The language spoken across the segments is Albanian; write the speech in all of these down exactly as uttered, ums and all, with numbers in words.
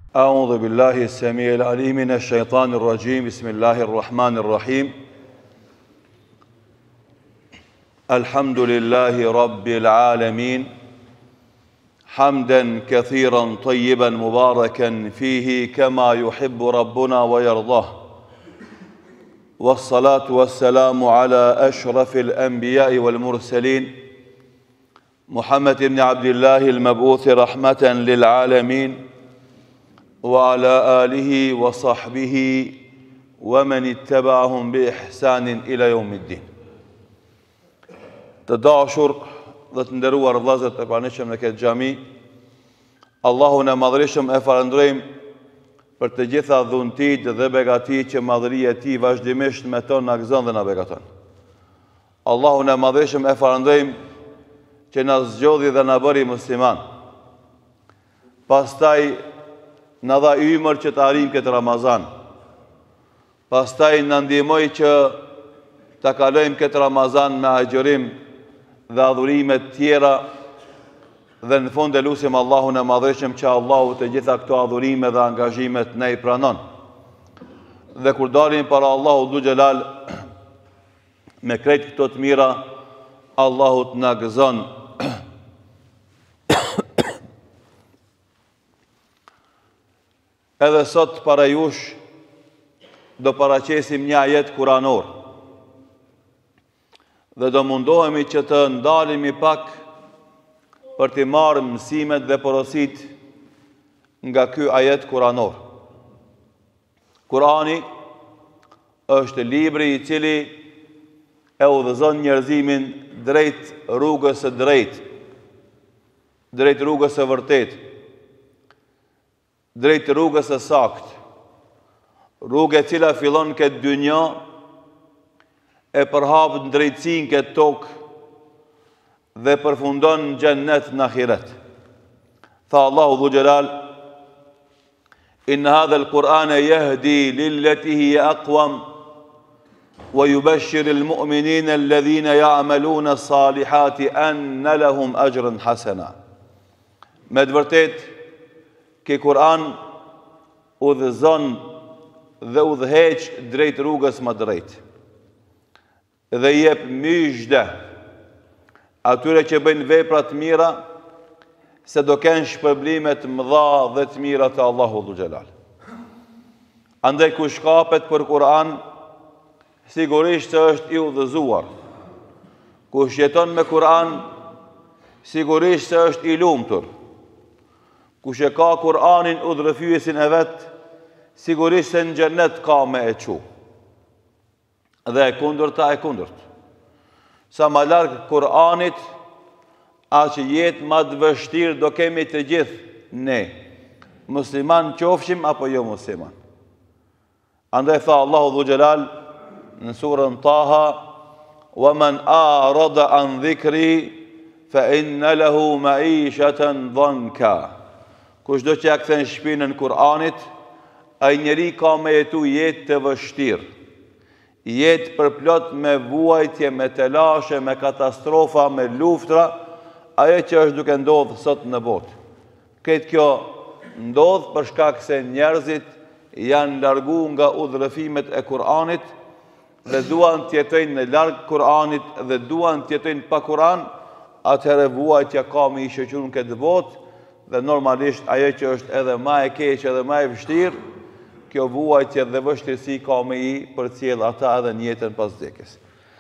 أعوذ بالله السميع العليم من الشيطان الرجيم. بسم الله الرحمن الرحيم. الحمد لله رب العالمين حمدا كثيرا طيبا مباركا فيه كما يحب ربنا ويرضاه، والصلاة والسلام على أشرف الأنبياء والمرسلين محمد بن عبد الله المبعوث رحمة للعالمين، وعلى آله وصحبه ومن اتبعهم بإحسان إلى يوم الدين. Të dashur dhe të nderuar vëllezër e pranishëm në këtë xhami, Allahun e madhërisëm e falenderojmë për të gjitha dhuntit dhe begatit që madhëria e tij vazhdimisht me to na gëzon dhe na begaton. Allahun e madhërisëm e falenderojmë që na zgjodhi dhe na bëri musliman. Pastaj na dha ymër që të arrijmë këtë Ramazan. Pastaj na ndihmoi që ta kalojmë këtë Ramazan me agjërim dhe adhurime të tjera, dhe në fund e lutim Allahun e madhërisëm që Allahu të gjitha këto adhurime dhe angazhimet ne i pranon. Dhe kur dalim para Allahu dhu xhelal me krejt këto të mira, Allahu të na gëzon. Edhe sot para jush do paraqesim një ajet kuranor dhe do mundohemi që të ndalemi pak për të marrë mësimet dhe porosit nga ky ajet kuranor. Kurani është libri i cili e udhëzon njerëzimin drejt rrugës së drejtë, drejt rrugës së vërtetë, drejt rrugës së saktë, rrugë e cila fillon këtë dynjë e përhap në drejtësinë këtë tokë dhe përfundon në xhennet në ahiret. Tha Allahu dhu xhelal: Inna hadha al-Qur'ana yahdi lillati hiya aqwam wa yubashshiru al-mu'minina alladhina ya'maluna as-salihati anna lahum ajran hasana. Me të vërtetë që Kur'an udhëzon dhe udhëheq drejt rrugës më drejtë dhe jep myshde atyre që bëjnë vepra të mira se do kenë shpërblime të mëdha dhe të mira të Allahu dhu xhelal. Andaj kush kapet për Kur'an sigurisht është i udhëzuar. Kush jeton me Kur'an sigurisht është i lumtur. Kush e ka Kur'anin udhërfyesin e vet, sigurisht se në xhennet ka me e çu. Dhe e kundërta e kundërt. Sa më larg Kur'anit, aq jetë më të vështirë do kemi të gjithë ne, musliman qofshim apo jo musliman. Andaj tha Allahu dhu xhelal në surën Taha: "Wa man a'rada an dhikri fa inna lahu ma'ishatan dhanka." Kushdo që ja kthen shpinën Kur'anit, ai njeri ka me jetu jetë të vështirë, jetë përplot me vuajtje, me telashe, me katastrofa, me luftra, ajo që është duke ndodhë sot në botë. Këtë kjo ndodhë për shkak se njerëzit janë largu nga udhërëfimet e Kur'anit dhe duan të jetojnë në larg Kur'anit dhe duan të jetojnë pa Kur'an, atëherë vuajtja ka me i shoqëruar në këtë botë. Dhe normalisht ajo që është edhe më e keqe edhe më e vështirë, kjo vuajtje dhe vështirësi ka me i përcjell ata edhe në jetën pas vdekjes.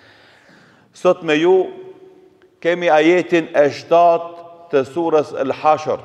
Sot me ju kemi ajetin e shtatë të surës Al-Hashr,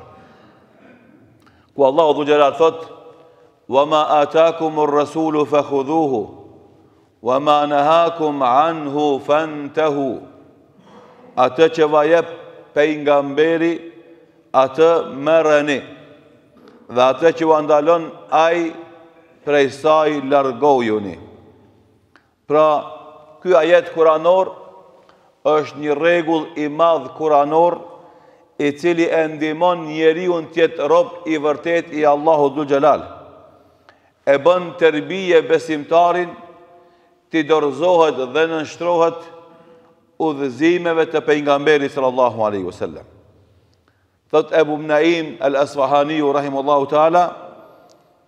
ku Allahu dhu xhelal thot: "Wa ma ataakum ar-rasulu fakhudhuhu wa ma nahakum anhu fantahu." Atë që va jep pejgamberi, atë merreni, dhe atë që u ndalon ai, prej saj largojuni. Pra, ky ajet kuranor është një rregull i madh kuranor i cili e ndihmon njeriu të jetë rob i vërtet i Allahut dhu xhelal. E bën tërbije besimtarin të dorëzohet dhe nënshtrohet udhëzimeve të pejgamberit sallallahu alaihi wasallam. Thot Ebu Naim al-Asfahaniu rahimahullahu taala,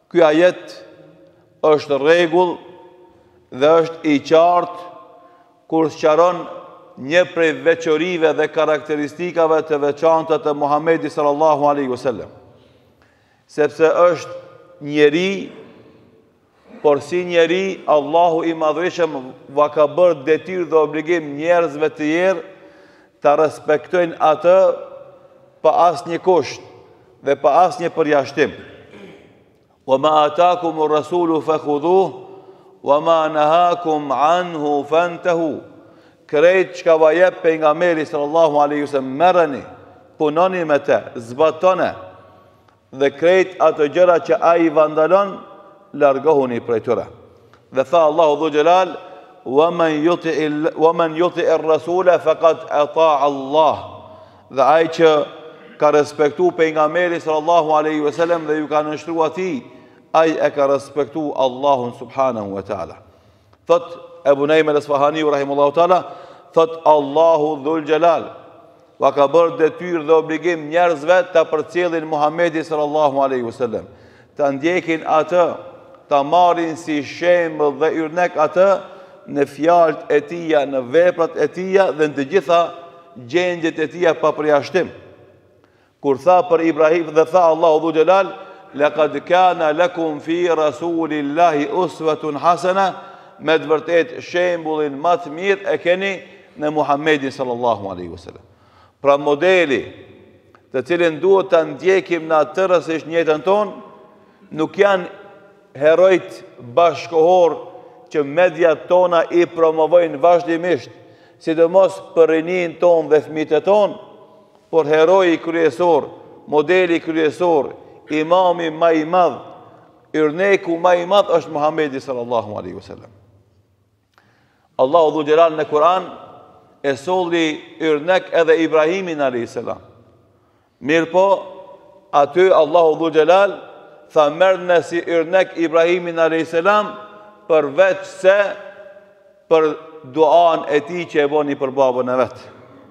Ky ajet është rregull dhe është i qartë kur sqaron një prej veçorive dhe karakteristikave të veçanta të Muhamedit sallallahu alaihi wasallam. Sepse është njeri, por si njeri, Allahu i madhërisëm va ka bërë detyrë dhe obligim njerëzve të tjerë ta respektojnë atë pa asnjë kusht dhe pa asnjë përjashtim. Wa ma atakum ar-rasulu fakhudhuhu wa ma nahakum anhu fantahu. Krejt që ka va jep pejgamberi sallallahu alaihi wasallam, merreni, punoni me të, zbatoni, dhe krejt ato gjëra që ai vandalon, largohuni prej tyre. Dhe tha Allahu dhu xhelal, wa man yuti wa man yuti ar-rasula faqad ata'a Allah. Dhe ai që ka respektu pejgamberin sallallahu alaihi wasallam dhe ju ka nënshtruar atij, ai e ka respektu Allahun subhanahu wa taala. Thot Ebu Nejm al-Asfahani rahimahullahu taala, thot Allahu dhul xhelal va ka bërë detyrë dhe obligim njerëzve ta përcjellin Muhamedit sallallahu alaihi wasallam, ta ndjekin atë, ta marrin si shembull dhe yrnek atë në fjalët e tija, në veprat e tija dhe në të gjitha gjendjet e tija pa përjashtim. Kur tha për Ibrahim dhe tha Allahu dhu xhelal, laqad kana lakum fi rasulillahi uswatun hasana, me të vërtet shembullin më të mirë e keni në Muhammedin sallallahu alaihi wasallam. Pra modeli të cilin duhet ta ndjekim në atë rreth në jetën tonë, nuk janë herojt bashkohor që mediat tona i promovojnë vazhdimisht, sidomos për rinin tonë dhe fëmijët e tonë, por heroi kryesor, modeli kryesor, imami më i madh, yrneku më i madh është Muhammedi sallallahu alaihi wasallam. Allahu dhu xhelal në Kur'an e solli yrnek edhe Ibrahimin alayhis salam. Mirë po, aty Allahu dhu xhelal tha merrni si yrnek Ibrahimin alayhis salam, përveç se për duan e tij që e boni për babën e vet.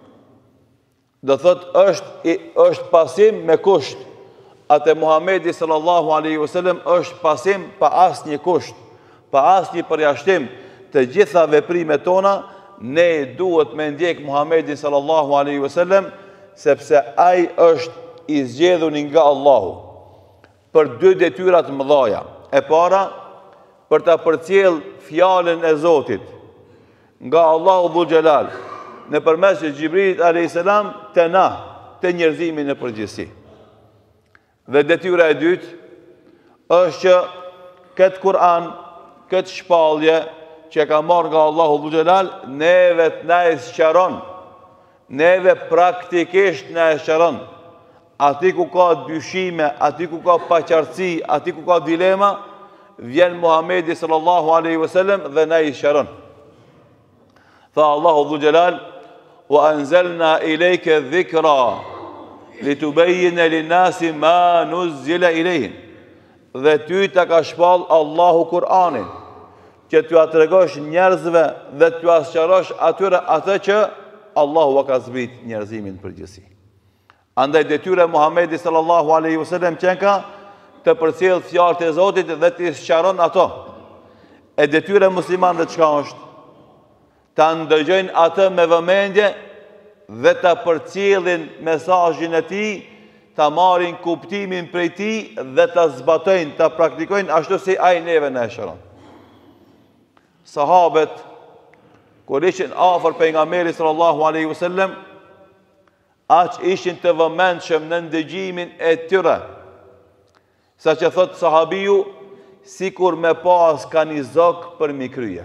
Do thot është është pasim me kusht. Atë Muhamedi sallallahu alaihi wasallam është pasim pa asnjë kusht, pa asnjë përjashtim. Të gjitha veprimet tona ne duhet me ndjek Muhamedit sallallahu alaihi wasallam, sepse ai është i zgjedhur nga Allahu për dy detyra të mëdha. E para, për ta përcjell fjalën e Zotit nga Allahu dhu xhelal nëpërmes Xhibrilit alayhis salam te na, te njerëzimi në përgjithësi. Dhe detyra e dytë është që këtë Kur'an, këtë shpallje që ka marrë nga Allahu dhu xhelal, neve të na e sqaron, neve praktikisht na e sqaron. Ati ku ka dyshime, ati ku ka paqartësi, ati ku ka dilema, vjen Muhamedi sallallahu alaihi wasallam dhe na i sqaron. Tha Allahu dhu xhelal, wa anzalna ilayka dhikra litubayyana lin-nasi ma nuzila ilayhim. Dhe ty ta ka shpall Allahu Kur'anin, që t'ju atregosh njerëzve dhe t'ju asqarosh atyre atë që Allahu ka zbrit njerëzimin përgjithësi. Andaj detyra e Muhamedit sallallahu alaihi wasallam që ka të përcjell fjalët e Zotit dhe t'i sqaron ato. E detyra e muslimanëve çka është? Ta ndëgjojnë atë me vëmendje dhe ta përcjellin mesazhin e tij, ta marrin kuptimin prej tij dhe ta zbatojnë, ta praktikojnë ashtu si ai neve na e shëron. Sahabët kur ishin afër pejgamberit sallallahu alaihi wasallam, aq ishin të vëmendshëm në ndëgjimin e tyre, sa që thot sahabiu, sikur me pas ka një zok për mi kryje.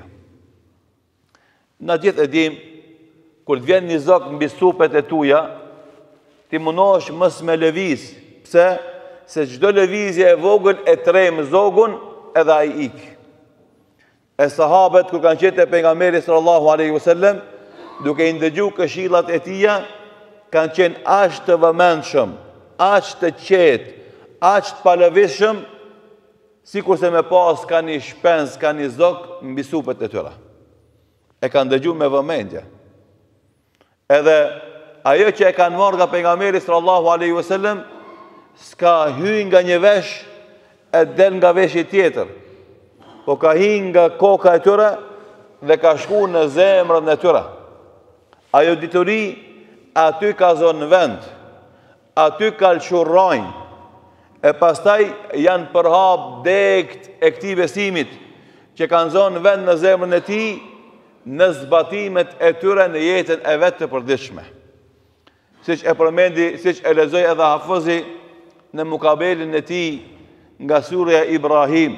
Na gjithë e dim, kur të vjen një zok mbi supet e tuja, ti mundohesh mos me lëviz. Pse? Se çdo lëvizje e vogël e trem zogun edhe ai ik. E sahabët kur kanë qenë te pejgamberi sallallahu alaihi wasallam, duke i ndëgjuar këshillat e tij, kanë qenë aq të vëmendshëm, aq të qetë, aq të palëvizshëm, sikur se me pas ka një shpens, ka një zok mbi supet e tyre. E kanë ndëgjuar me vëmendje. Edhe ajo që e kanë marrë nga pejgamberi sallallahu alaihi wasallam s'ka hyrë nga një vesh e del nga veshje tjetër, po ka hi nga koka e tyre dhe ka shku në zemrën e tyre. Ajo dituri aty ka zonë vend, aty ka lëshurrojnë, e pastaj janë përhap dekt e këtij besimit që kanë zonë vend në zemrën e tij në zbatimet e tyre në jetën e vetë të përditshme. Siç e përmendi, siç e lexoi edhe Hafizi në mukabelin e tij nga surja Ibrahim,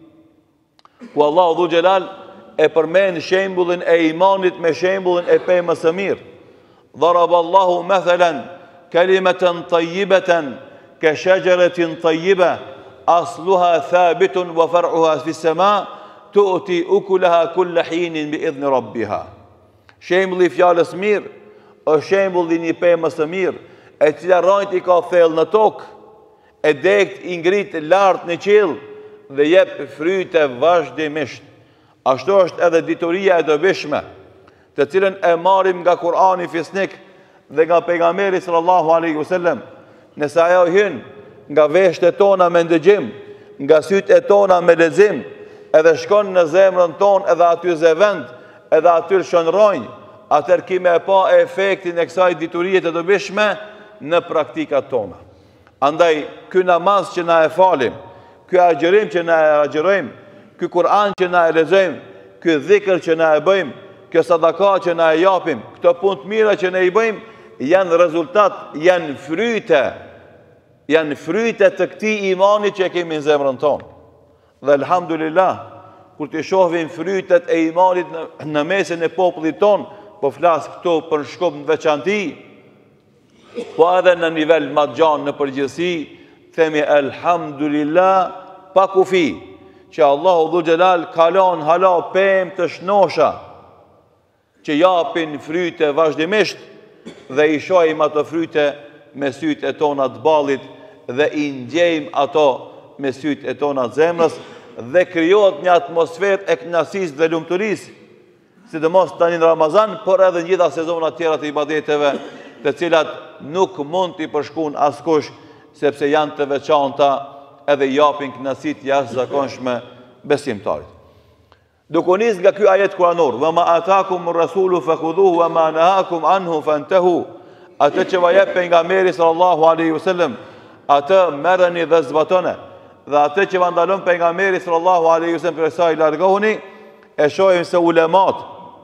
ku Allahu dhu xhelal e përmend shembullin e imanit me shembullin e pemës së mirë. Daraba Allahu mathalan kalimatan tayyibatan ka shajaratin tayyiba asluha thabitun wa far'uha fi as-sama' tu'ti ukulaha kulla hinin bi idhni rabbiha. Shembulli i fjalës mirë është shembulli një pemës së mirë, e cila rrojt i ka thellë në tokë, e dekt i ngrit lart në qiell dhe jep fryte vazhdimisht. Ashtu është edhe dituria e dobishme, të cilën e marrim nga Kurani fisnik dhe nga pejgamberi sallallahu alaihi wasallam. Nëse ajo hyn nga veshët tona me ndëgjim, nga sytë e tona me lexim, edhe shkon në zemrën tonë edhe aty zëvend, edhe aty shënrojnë, atër kime e pa efektin e kësaj diturie të dobishme në praktikat tona. Andaj, ky namaz që na e falim, ky agjërim që na e agjërojmë, ky Kur'an që na e lexojmë, ky dhikr që na e bëjmë, kjo sadaka që na e japim, këto punë të mira që ne i bëjmë, janë rezultat, janë fryte, janë fryte të këtij imani që kemi në zemrën tonë. Dhe elhamdulillah, kur të shohim frytet e imanit në, në mesin e popullit tonë, po flas këto për shkop në veçanti, po edhe në nivel më të gjanë në përgjithësi, themi elhamdulillah pa kufi, që Allahu dhu xhelal kalon hala pemë të shnosha, që japin fryte vazhdimisht, dhe i shohim ato fryte me sytë e tona të ballit, dhe i ngjejmë ato me sytë e tona të zemrës, dhe krijohet një atmosferë e kënaqësisë dhe lumturisë, sidomos tani në Ramazan, por edhe në gjitha sezonat tjera të ibadeteve, të cilat nuk mund t'i përshkruajnë askush, sepse janë të veçanta edhe japin kënaqësi jashtëzakonshme besimtarit. Duke nis nga ky ajet kuranor, wa ma atakum ar-rasulu fakhudhuhu wa ma nahakum anhu fantahu, atë që va jep pejgamberi sallallahu alaihi wasallam, atë merrni dhe zbatoni, dhe atë që va ndalon pejgamberi sallallahu alaihi wasallam për sa i largohuni, e shohim se ulemat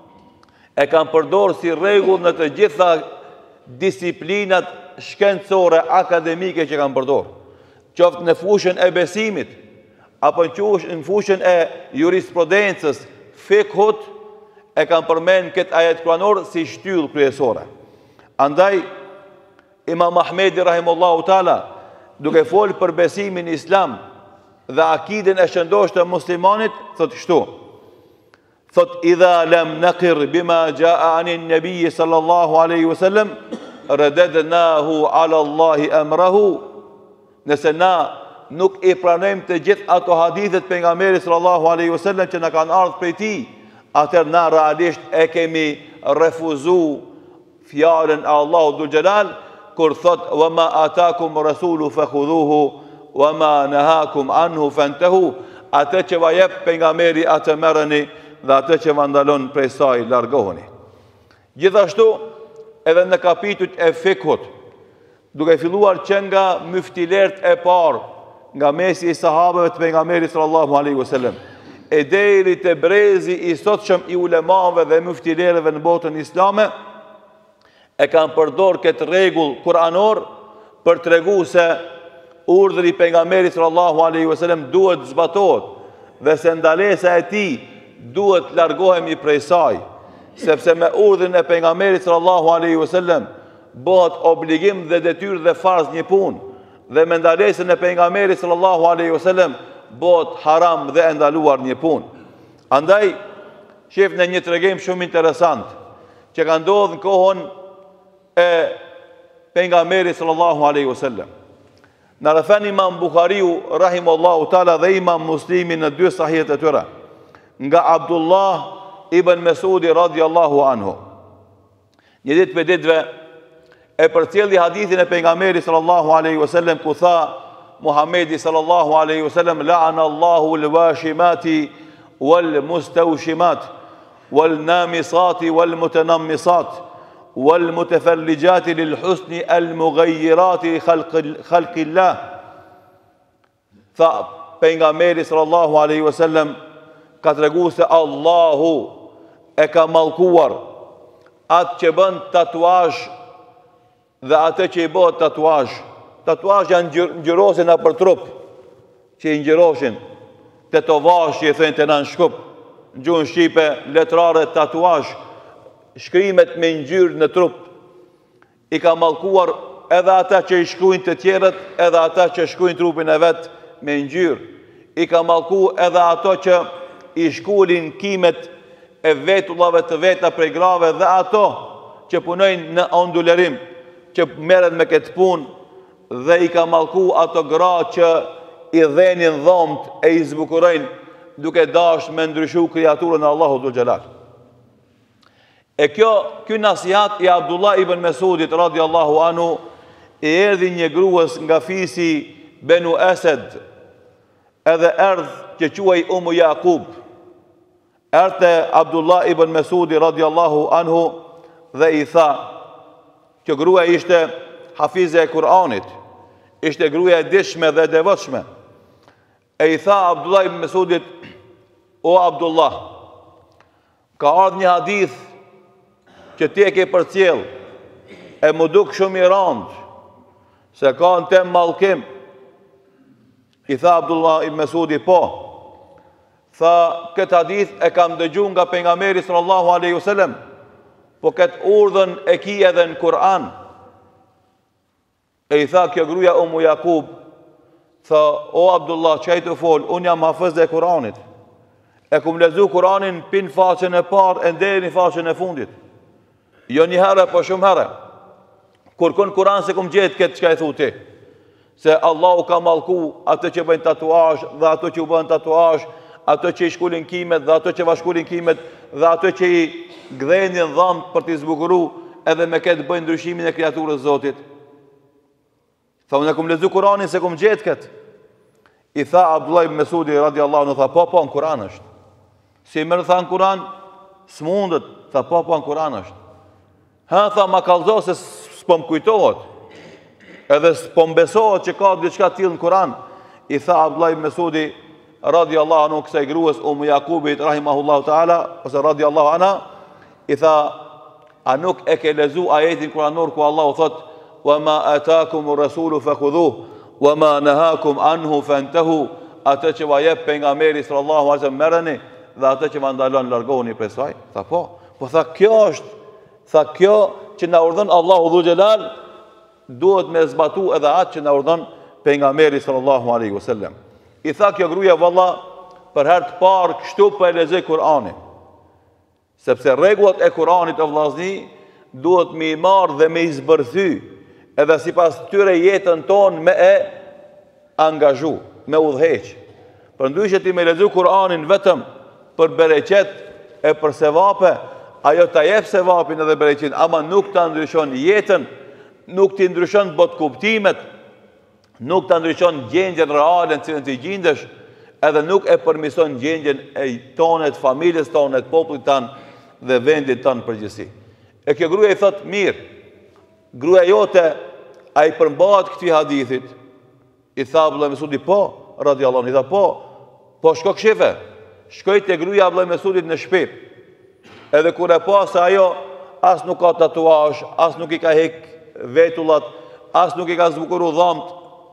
e kanë përdorur si rregull në të gjitha disiplinat shkencore akademike që kanë përdorur, qoftë në fushën e besimit, apo në fushën e jurisprudencës, fikhut, e kanë përmend këtë ajet kuranor si shtyllë kryesore. Andaj, Imam Ahmedi rahimullahu taala, duke folë për besimin islam dhe akiden e shëndosh të muslimanit, thot kështu: thot idha lam naqir bima jaa anin nabiy sallallahu alaihi wasallam radadnahu ala Allah amrahu. Nëse na nuk i pranojmë të gjithë ato hadithet pejgamberit sallallahu alaihi wasallam që na kanë ardhur prej tij, atëherë na realisht e kemi refuzu fjalën e Allahut dhul xhelal kur thot wa ma atakum rasulu fakhudhuhu wa ma nahakum anhu fantahu, atë që va jep pejgamberi atë merrni dhe atë që va ndalon prej saj largohuni. Gjithashtu edhe në kapitujt e fikhut, duke filluar që nga myftilert e parë, nga mesi i sahabëve të pejgamberit sallallahu alaihi wasallam, e deri te brezi i sotshëm i ulemave dhe myftilerëve në botën islame, e kanë përdor këtë rregull kuranor për t'regu se urdhri i pejgamberit sallallahu alaihi wasallam duhet zbatohet dhe se ndalesa e tij duhet largohemi prej saj, sepse me urdhrin e pejgamberit sallallahu alaihi wasallam bëhet obligim dhe detyrë dhe farz një punë, dhe me ndalesën e pejgamberit sallallahu alaihi wasallam bëhet haram dhe e ndaluar një punë. Andaj shef në një tregim shumë interesant që ka ndodhur në kohën e pejgamberit sallallahu alaihi wasallam. Në rëfen Imam Bukhariu rahimullahu taala dhe Imam Muslimi në dy sahihet e tyre, nga Abdullah ibn Mesudi radhiyallahu anhu. Një ditë për ditëve e përcjelli hadithin e pejgamberit sallallahu alaihi wasallam ku tha: Muhammedi sallallahu alaihi wasallam, la'ana Allahu al-washimati wal-mustawshimat wal-namisati wal-mutanammisat wal-mutafallijati lil-husni al-mughayyirati khalqillah. Tha pejgamberi sallallahu alaihi wasallam ka treguar se Allahu e ka mallkuar atë që bën tatuazh dhe atë që i bëhet tatuazh. Tatuazh janë ngjyrosën nëpër trup, që i ngjyroshin. Tetovash që i thënë të në shkup, në gjuhën shqipe, letrare tatuazh, shkrimet me ngjyrë në trup. I ka mallkuar edhe ata që i shkruajnë të tjerët, edhe ata që shkruajnë trupin e vet me ngjyrë. I ka mallkuar edhe ato që i shkullin kimet e vetullave të veta prej grave dhe ato që punojnë në ondulerim, që merren me këtë punë, dhe i ka mallku ato gra që i dhenin dhomt e i zbukurojnë duke dash me ndryshu kreaturën e Allahu dhul xhelal. E kjo, ky nasihat i Abdullah ibn Mesudit radiallahu anhu i erdhi një gruas nga fisi Benu Esed, edhe erdh që quaj Umu Jakub. Erte Abdullah ibn Mesudi radiallahu anhu dhe i tha, që grua ishte hafize e Kur'anit, ishte gruaja e dishme dhe devotshme. E i tha Abdullah ibn Mesudit, o Abdullah, ka ardhur një hadith që ti e ke përcjell, e më duk shumë i rëndë, se ka në tem mallkim. I tha Abdullah ibn Mesudi, po. Tha, këtë hadith e kam dëgjuar nga pejgamberi sallallahu alaihi wasallam, po këtë urdhën e ki edhe në Kur'an. E i tha kjo gruaja Umu Jakub, tha, o Abdullah, çaj të fol, unë jam hafiz e Kur'anit. E kum lezu Kur'anin pin faqen e parë e deri në faqen e fundit. Jo një herë, po shumë herë. Kur kon Kur'an se kum gjetë këtë çka i thu ti. Se Allahu ka mallku ato që bëjnë tatuazh dhe ato që u bën tatuazh, ato që i shkullin kimet dhe ato që vashkullin kimet dhe ato që i gdhenin dhamë për t'i zbukuru edhe me këtë bëjnë ndryshimin e kreaturës Zotit. Tha, unë e kum lezu Kur'anin se kum gjetë këtë. I tha Abdullah ibn Mesudi radiallahu anhu, tha, po, po, në Kur'an është. Si mërë tha në Kur'an, s'mundet, tha, po, po, në Kur'an është. Ha, tha, ma kallzo se s'pom kujtohet, edhe s'pom besohet që ka diçka tillë në Kur'an. I tha Abdullah ibn Mesudi radiallahu anhu kësaj gruas Umu Jakubit rahimahullahu ta'ala, ose radiallahu anha, i tha, a nuk e ke lezu ajetin kuranor ku Allahu thot, wa ma atakum rasulu fakhudhuh, wa ma nahakum anhu fantahu, atë që va jep pejgamberi sallallahu alaihi wasallam merrni dhe atë që va ndalon largoni prej saj. Tha, po, po tha, kjo është, tha, kjo që na urdhon Allahu dhul xhelal duhet me zbatu edhe atë që na urdhon pejgamberi sallallahu alaihi wasallam. I tha kjo gruaja, valla, për herë të parë kështu po e lexoj Kur'anin. Sepse rregullat e Kur'anit o vllazni duhet me i marrë dhe me i zbërthy, edhe sipas tyre jetën tonë me e angazhu, me udhëheq. Përndryshe ti me lexoj Kur'anin vetëm për bereqet e për sevape, ajo ta jep sevapin edhe bereqetin, ama nuk ta ndryshon jetën, nuk ti ndryshon bot kuptimet, nuk ta ndryshon gjendjen reale në cilën ti gjendesh, edhe nuk e përmison gjendjen e tonet, familjes tonet, popullit tanë dhe vendit tanë përgjithësi. E kjo gruaja i thot, mirë, gruaja jote a i përmbahet këtij hadithit? I tha Abdullah Mesudi, po, radiallahu anhu, i tha, po, po shko kshife, shkoj te gruaja Abdullah Mesudit në shtëpi. Edhe kur e pa se ajo as nuk ka tatuazh, as nuk i ka hek vetullat, as nuk i ka zbukuru dhamt,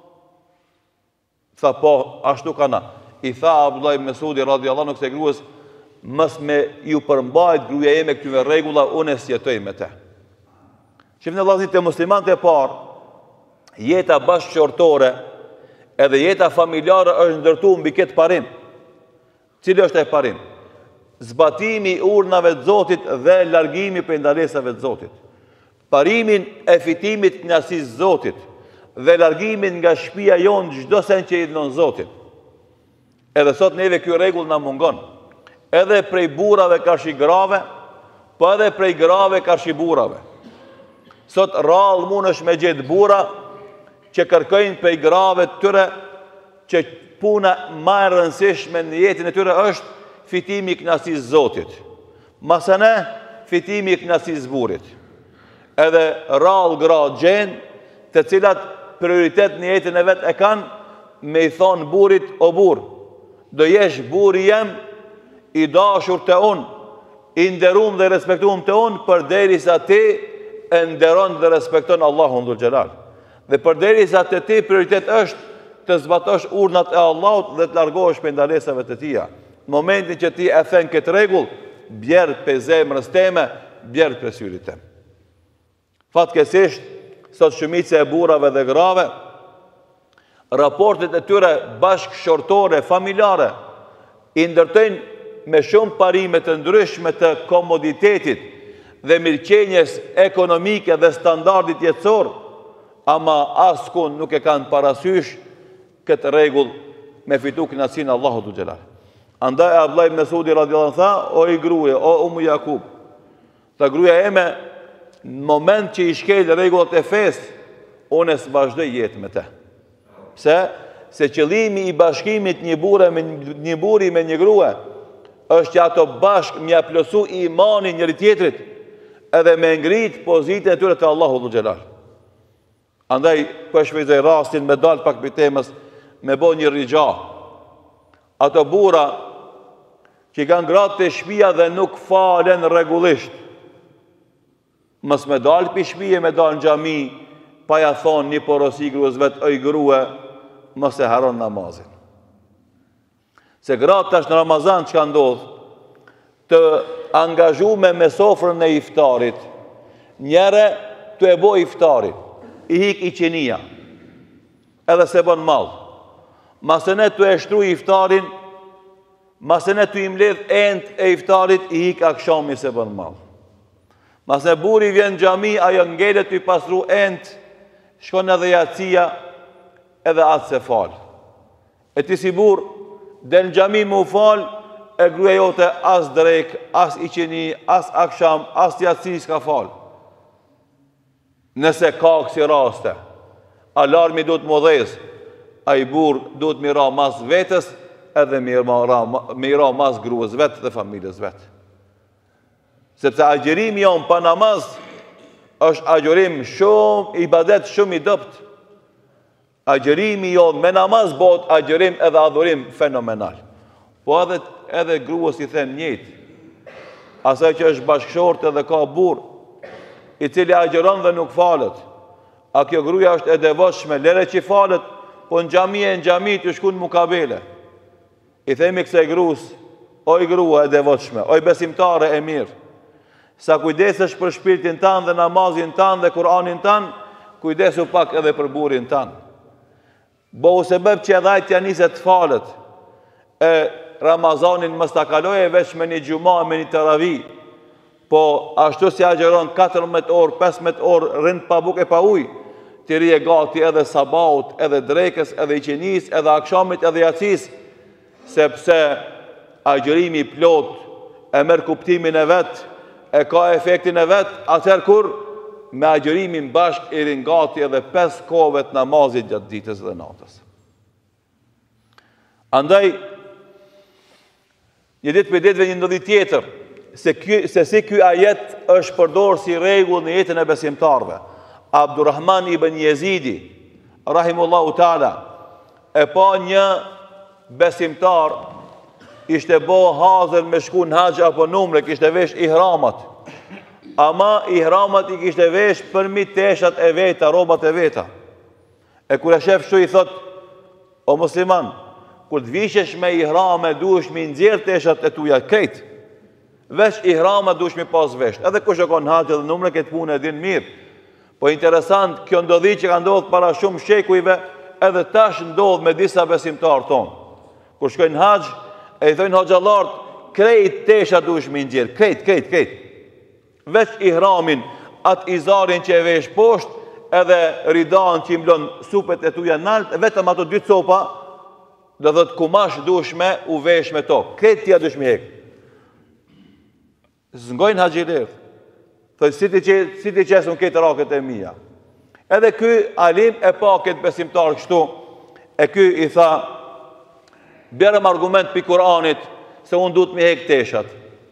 tha, po, ashtu kana. I tha Abdullah Mesudi radiallahu anhu kësaj gruas, mës me ju përmbajt gruaja ime këtyre rregulla, unë sjetoj me te. Shifni vëllezër, te muslimanët e parë, jeta bashkëqortore edhe jeta familjare është ndërtuar mbi këtë parim. Cili është ai parim? Zbatimi i urdhnave të Zotit dhe largimi prej ndalesave të Zotit. Parimin e fitimit kënaqësisë së Zotit dhe largimin nga shtëpia jonë çdo sen që i dhon Zotit. Edhe sot neve ky rregull na mungon. Edhe prej burrave kashi grave, po edhe prej grave kashi burrave. Sot rrallë mund është me gjetë burra që kërkojnë prej grave të tyre që puna më e rëndësishme në jetën e tyre është fitimi i kënaqësisë Zotit. Masane fitimi i kënaqësisë burrit. Edhe rrallë gra gjenë të cilat prioritet në jetën e vetë e kanë me i thonë burrit o burr, do jesh burri jem i dashur të unë, i nderuar dhe respektuar të unë, përderisa ti e nderon dhe respekton Allahun dhul xhelal. Dhe përderisa te ti prioritet është të zbatosh urdhnat e Allahut dhe të largohesh prej ndalesave të tija. Në momentin që ti e thën këtë rregull, bjerë pe zemrës teme, bjerë pe syrit tem. Fatkeqësisht, sot shumica e burrave dhe grave, raportet e tyre bashkëshortore, familjare, i ndërtojnë me shumë parime të ndryshme të komoditetit dhe mirëqenjes ekonomike dhe standardit jetësor, ama askund nuk e kanë parasysh këtë rregull me fitu kënaqësinë e Allahut dhul xhelal. Andaj Abdullah ibn Mesudi radhiyallahu anhu tha, o i gruaje, o Umu Jakub, ta gruaja eme, në moment që i shkel rregullat e fesë, unë s'vazhdoj jetë me te. Pse? Se qëllimi i bashkimit një burre me një burri me një grua është që ato bashk mja plosu imanin njëri tjetrit edhe me ngrit pozitën e tyre te Allahu dhul xhelal. Andaj po shfrytëzoj rastin me dal pak për temës me bo një rigja. Ato burra që kanë gratë të shtëpia dhe nuk falen rregullisht, mos me dal për shtëpi, me dal në xhami, pa ja thonë një porosi gruas vet, oj grua, mos e haron namazin. Se gratë tash në Ramazan që ka ndodhë, të angazhume me sofrën e iftarit, njëre të e bo iftarit, i hik i qenia, edhe se bën malë. Masëne të e shtru iftarin, masëne të imledh end e iftarit, i hik akshami se bën malë. Masëne buri vjen xhami, ajo ngelet të i pasru end, shkon edhe jacia, edhe atë se falë. E ti si burë, del në xhami më u falë, e gruaja jote as drek, as i qeni, as aksham, as jaci s'ka falë. Nëse ka kësi raste, alarmi du të më dhezë, a i burë du të mira mas vetës, edhe mira mas gruës vetë dhe familjes vetë. Sepse agjerimi jonë pa namaz, është agjerim shumë, ibadet shumë i dëpt. Agjerimi jonë me namaz bot, agjerim edhe adhurim fenomenal. Po edhe, edhe gruës i them njëjtë, asaj që është bashkëshortë edhe ka burë, i cili agjeron dhe nuk falet. A kjo gruaja është e devotshme, lere që falet, po në xhami e në xhami të shkun mukabele. I themi kësaj gruas, o i grua e devotshme, o i besimtare e mirë, sa kujdesesh për shpirtin tanë dhe namazin tanë dhe Kur'anin tanë, kujdesu pak edhe për burrin tanë. Bohu se bëb që edhe ajtë janë njëse të falet, e Ramazanin mës të kaloje veç me një gjuma, me një taravi, po ashtu si agjeron katërmbëdhjetë orë, pesëmbëdhjetë orë, rind pa buk e pa uj, të rije gati edhe sabaut, edhe drekës, edhe i qenis, edhe akshamit, edhe jacis, sepse agjerimi plot e merë kuptimin e vetë, e ka efektin e vetë, atëherë kur me agjerimin bashk i ringati edhe pes kove të namazit gjatë ditës dhe natës. Andaj, një ditë për ditëve një ndodhi tjetër, se, ky, se si ky ajet është përdorë si rregull në jetën e besimtarve. Abdurrahman ibn Jezidi, rahimullahu ta'ala, e pa një besimtar, ishte bo hazër me shku në haqë apo numre, kishte vesh ihramat. Ama ihramat i kishte vesh përmi teshat e veta, robat e veta. E kur e shef shu i thot, o musliman, kur të vishesh me ihrame, duesh mi nxjerr teshat e tuja krejt. Vesh ihramat duesh mi pas vesh. Edhe kush e ka në haqë dhe numre këtë punë e din mirë. Po interesant, kjo ndodhi që ka ndodhë para shumë shekujve, edhe tash ndodhë me disa besimtarë tonë. Kur shkojnë haqë, e i thojnë hoxhallarët, krejt tesha duesh mi nxjerr, krejt, krejt, krejt. Veç ihramin, atë izarin që e vesh poshtë, edhe ridan që i mlon supet e tuja naltë, vetëm ato dy copa, dhe dhe të kumash duesh me u vesh me to. Krejt tja duesh mi hekë. Zngojnë haqilirë. Thoj, si ti qesën këtë rakët e mija. Edhe ky alim e pa këtë besimtar kështu, e ky i tha, bjerëm argument për Kur'anit, se unë duhet me hek teshat.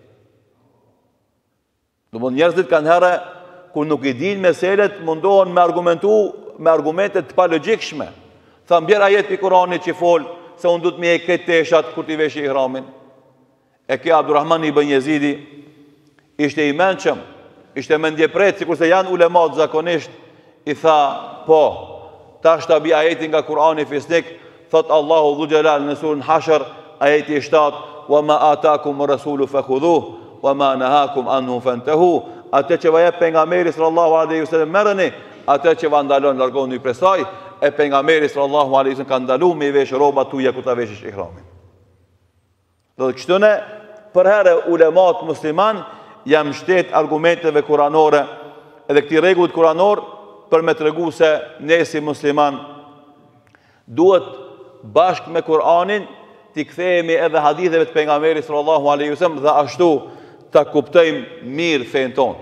Do mund njerëzit kanë herë, kur nuk i din meselet, mundohen me argumentu, me argumentet të pa logjikshme. Tha, bjerë ajet për Kur'anit që fol, se unë duhet me hek këtë teshat, kur t'i vesh i ihramin. E kjo Abdurrahman ibn Jezidi, ishte i menqëm, ishte mendjepret, si kurse janë ulemat zakonisht, i tha, po, ta është tabi ajetin nga Kur'ani fisnik, thot Allahu dhu gjelal në surën Hashr, ajeti shtatë, wa ma atakum rasulu fakhudhuh, wa ma nahakum anhu fantahu, atë që vajep pejgamberi sallallahu alaihi wasallam merrni, atë që va ndalon largoni prej saj, e pejgamberi sallallahu alaihi wasallam ka ndaluar me vesh rrobat tuaja kur ta veshish ihramin. Do të kështu ne për herë ulemat musliman jam shtet argumenteve kuranore edhe këtij rregullit kuranor për me tregu se ne si musliman duhet bashkë me Kur'anin t'i kthehemi edhe haditheve të pejgamberit sallallahu alaihi wasallam dhe ashtu ta kuptojmë mirë fen ton.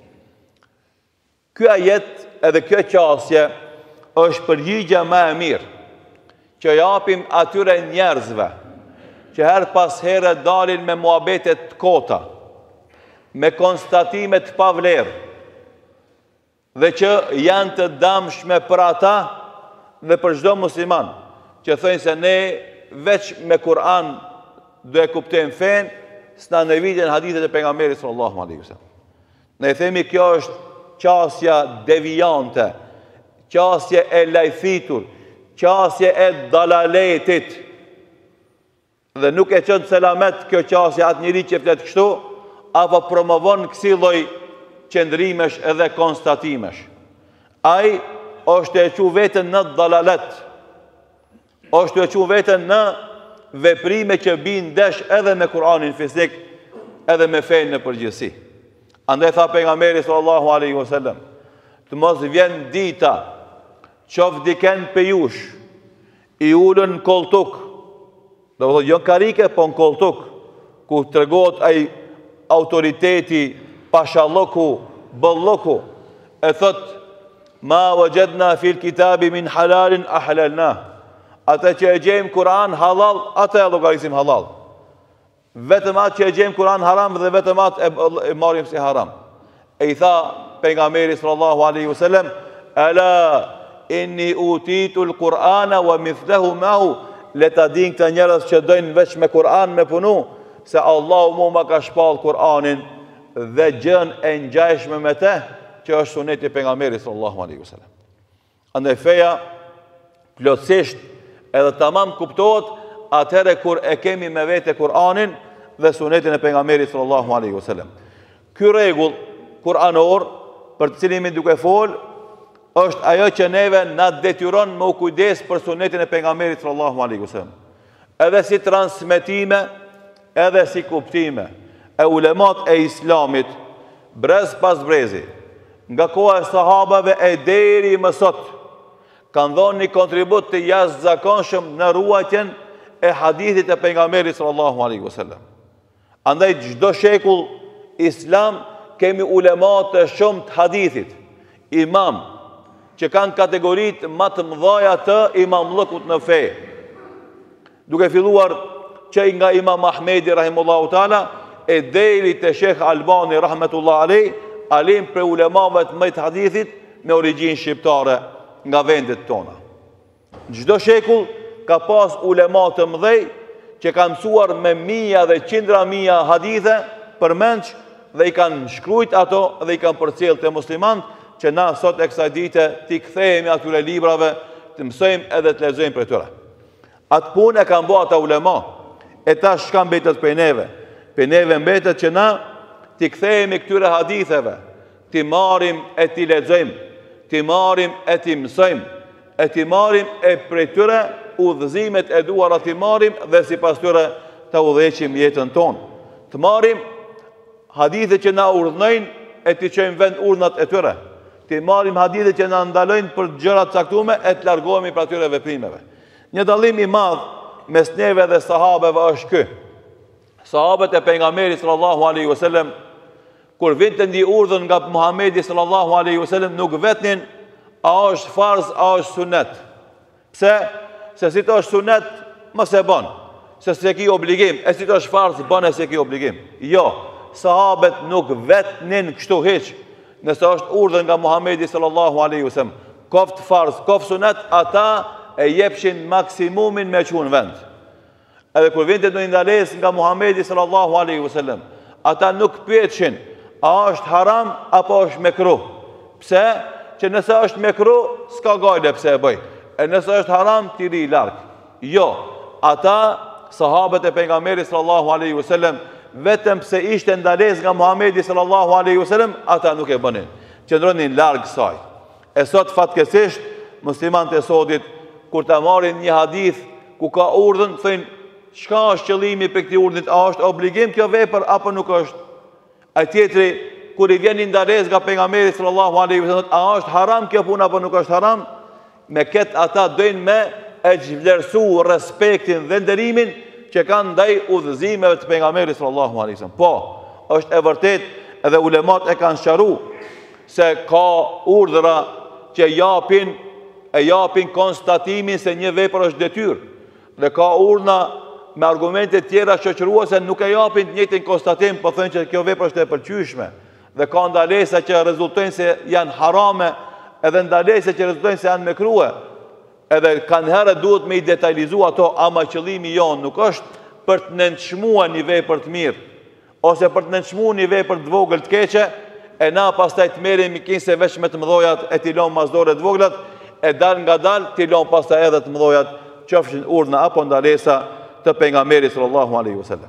Ky ajet edhe kjo qasje është përgjigje më e mirë që japim atyre njerëzve që her pas here dalin me muhabetet të kota, me konstatimet të pavlerë, dhe që janë të damshme për ata dhe për çdo musliman, që thënë se ne veç me Kur'an do e kuptojmë fen, s'na neviten hadithet e pejgamberit sallallahu alaihi wasallam. Ne themi kjo është qasja devijante, qasje e lajfitur, qasje e dalaletit. Dhe nuk e qënë selamet kjo qasje atë njëri që flet kështu, apo promovon kësi lloj qëndrimesh edhe konstatimesh. Ai është e qu vetën në dalalet, është e qu vetën në veprime që bin desh edhe me Kur'anin fisnik, edhe me fejnë në përgjithësi. Andaj tha pejgamberi sallallahu alaihi wasallam, të mos vjen dita, qof diken pe jush, i ulën në koltuk, do të thotë jo karike, po në koltuk, ku tregohet ai autoriteti, pashalloku, bëlloku, e thot, ma wajadna fil kitabi min halalin ahlalna. Ata që e gjejmë Kur'an halal, ata e llogarisim halal. Vetëm atë që e gjejmë Kur'an haram dhe vetëm atë e marrim si haram. E i tha pejgamberi sallallahu alaihi wasallam, ala inni utitu al-Qur'ana wa mithlahu ma'hu, le ta din këta njerëz që dojnë veç me Kur'an me punu, se Allahu mu ma ka shpall Kur'anin dhe gjën e ngjashme me te, që është suneti i pejgamberit sallallahu alaihi wasallam. Andaj feja plotësisht edhe tamam kuptohet atëherë kur e kemi me vete Kur'anin dhe sunetin e pejgamberit sallallahu alaihi wasallam. Ky rregull kuranor për të cilin mi duke fol është ajo që neve na detyron me u kujdes për sunetin e pejgamberit sallallahu alaihi wasallam. Edhe si transmetime, edhe si kuptime e ulemat e islamit, brez pas brezi, nga koha e sahabave e deri më sot, kanë dhënë një kontribut të jashtëzakonshëm në ruajtjen e hadithit e pejgamberit sallallahu alaihi wasallam. Andaj çdo shekull islam kemi ulemat të shumë të hadithit, imam, që kanë kategoritë më të mëdha të imamllëkut në fe. Duke filluar që nga Imam Ahmedi rahimullahu taala e deri te Sheikh Albani rahmetullah alej, alim për ulemave të mëdhtë hadithit me origjinë shqiptare nga vendet tona. Çdo shekull ka pas ulema të mëdhej që kanë mësuar me mija dhe qindra mija hadithe përmendsh dhe i kanë shkruajt ato dhe i kanë përcjell te muslimanët që na sot e kësaj dite t'i kthehemi atyre librave, të mësojmë edhe të lexojmë për tyre. Atë punë e kanë bërë ata ulema, e tash çka mbetet për neve? Për neve mbetet që na t'i kthehemi këtyre haditheve, t'i marrim e t'i lexojmë, t'i marrim e t'i mësojmë, e t'i marrim e prej tyre udhëzimet e duara t'i marrim dhe sipas tyre ta udhëheqim jetën tonë. Të marrim hadithe që na urdhnojnë e t'i çojmë vend urdhnat e tyre. Të marrim hadithe që na ndalojnë për gjëra të caktuara e të largohemi prej atyre veprimeve. Një dallim i madh mes neve dhe sahabeve është ky. Sahabët e pejgamberit sallallahu alaihi wasallam kur vinte ndi urdhën nga Muhamedi sallallahu alaihi wasallam nuk vetnin a është farz, a është sunet. Pse? Se si të është sunet, mos e bën. Se se ki obligim, e si të është farz, bën e se ki obligim. Jo, sahabet nuk vetnin kështu hiç. Nëse është urdhër nga Muhamedi sallallahu alaihi wasallam, koft farz, koft sunet, ata e jepshin maksimumin me çun vend. Edhe kur vinte në ndalesë nga Muhamedi sallallahu alaihi wasallam, ata nuk pyetshin a është haram apo është mekruh. Pse? Që nëse është mekruh, s'ka gajle pse e bëj. E nëse është haram, ti ri larg. Jo, ata sahabët e pejgamberit sallallahu alaihi wasallam, vetëm pse ishte ndalesë nga Muhamedi sallallahu alaihi wasallam, ata nuk e bënin. Qëndronin larg saj. E sot fatkesisht muslimanët e sotit kur ta marrin një hadith ku ka urdhën, thënë, çka është qëllimi për këtë urdhit? A është obligim kjo vepër apo nuk është? Ai tjetri kur i vjen ndalesë nga pejgamberi sallallahu alaihi wasallam, a është haram kjo punë apo nuk është haram? Me këtë ata dojnë me e vlerësu respektin dhe nderimin që kanë ndaj udhëzimeve të pejgamberit sallallahu alaihi wasallam. Po, është e vërtet edhe ulemat e kanë sqaruar se ka urdhra që japin e japin konstatimin se një vepër është detyrë. Dhe ka urdhra me argumente tjera shoqëruese nuk e japin të njëjtin konstatim, po thonë që kjo vepër është e pëlqyeshme. Dhe ka ndalesa që rezultojnë se janë harame, edhe ndalesa që rezultojnë se janë mekruhe. Edhe kanë herë duhet me i detajlizu ato, ama qëllimi jonë nuk është për të nënçmuar një vepër të mirë, ose për të nënçmuar një vepër të vogël të keqe, e na pastaj të merremi kinse veç me të mëdhojat e t'i lëmë masdore të voglat, e dal nga dal t'i lëmë pastaj edhe të mëdhojat, qofshin urdhna apo ndalesa të pejgamberit sallallahu alaihi wasallam.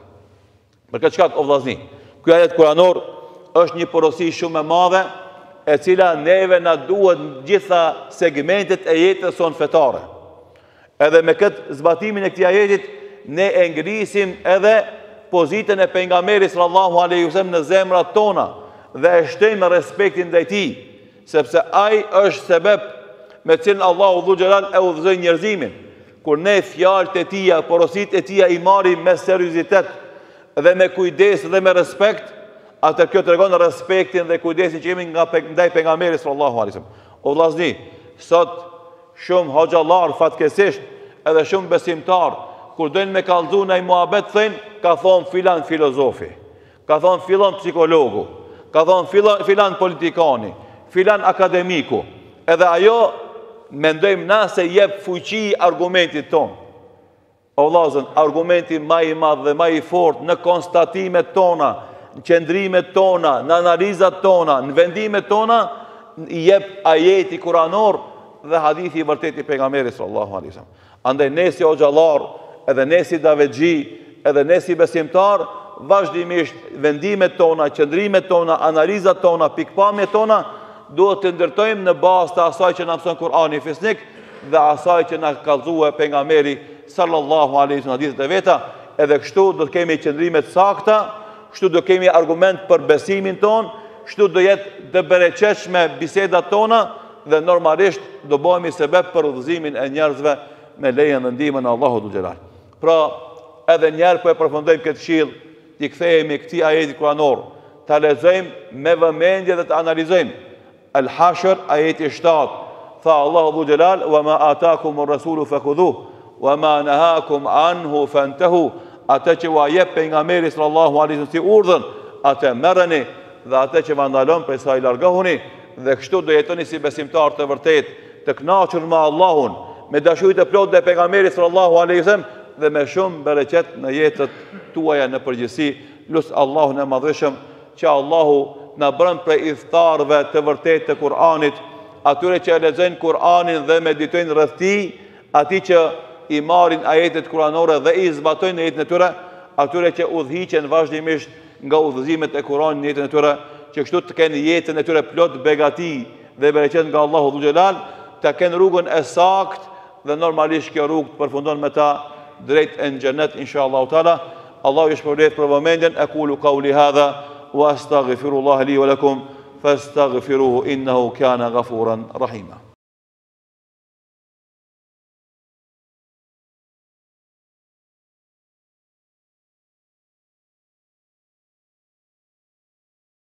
Për këtë shkak o vllazni, ky ajet kuranor është një porosi shumë e madhe, e cila neve na duhet në gjitha segmentet e jetës sonë fetare. Edhe me këtë zbatimin e këtij ajetit ne e ngrisim edhe pozitën e pejgamberit sallallahu alaihi wasallam në zemrat tona dhe e shtejmë respektin ndaj tij, sepse ai është sebeb me cilin Allahu dhu xhelal e udhëzoi njerëzimin. Kur ne fjalët e tija, porositë e tija i marrim me seriozitet dhe me kujdes dhe me respekt, atë kjo tregon respektin dhe kujdesin që kemi nga ndaj pejgamberit sallallahu alaihi wasallam. O vllazni, sot shumë hoxhallar fatkesisht edhe shumë besimtar kur dojnë me kallëzu ndaj muhabet thënë ka thon filan filozofi, ka thon filan psikologu, ka thon filan, filan politikani, filan akademiku. Edhe ajo mendojmë na se jep fuqi argumentit ton. O vllazën, argumenti më i madh dhe më i fortë në konstatimet tona, në qëndrimet tona, në analizat tona, në vendimet tona, i jep ajeti kuranor dhe hadithi i vërtet i pejgamberit sallallahu alaihi wasallam. Andaj ne si hoxhallar, edhe ne si davexhi, edhe ne si besimtar, vazhdimisht vendimet tona, qëndrimet tona, analizat tona, pikpamjet tona duhet të ndërtojmë në bazë të asaj që na mëson Kurani fisnik dhe asaj që na kallëzua pejgamberi sallallahu alaihi wasallam hadithet e veta. Edhe kështu do të kemi qëndrime të sakta, kështu do kemi argument për besimin ton, kështu do jetë të bereqeshme bisedat tona dhe normalisht do bëhemi sebeb për udhëzimin e njerëzve me lejen dhe ndihmën e Allahut dhul xhelal. Pra, edhe njerë po e përfundojmë këtë këshill, t'i kthehemi këtij ajeti kuranor, ta lexojmë me vëmendje dhe të analizojmë. Al-Hashr ajeti shtatë, tha Allahu dhul xhelal: "Wa ma ataakumur rasulu fakhudhuhu wa ma nahakum anhu fantahu." Atë që va jep pejgamberi sallallahu alaihi wasallam si urdhën, atë merreni dhe atë që va ndalon prej saj largohuni, dhe kështu do jetoni si besimtar të vërtet, të kënaqur me Allahun, me dashuri të plotë dhe pejgamberit sallallahu alaihi wasallam dhe me shumë bereqet në jetët tuaja në përgjithësi. Lut Allahun e madhëshëm që Allahu na bën prej idhtarëve të vërtet të Kur'anit, atyre që e lexojnë Kur'anin dhe meditojnë rreth tij, atij që i marrin ajetet kuranore dhe i zbatojnë në jetën e tyre, atyre që udhhiqen vazhdimisht nga udhëzimet e Kuranit në jetën e tyre, që kështu të kenë jetën e tyre plot begati dhe bereqet nga Allahu dhul xhelal, të kenë rrugën e saktë dhe normalisht kjo rrugë të përfundon me ta drejt në xhenet inshallah taala. Allahu ju shpërblet për vëmendjen. Aqulu qawli hadha wa astaghfirullaha li wa lakum fastaghfiruhu innahu kana ghafuran rahima.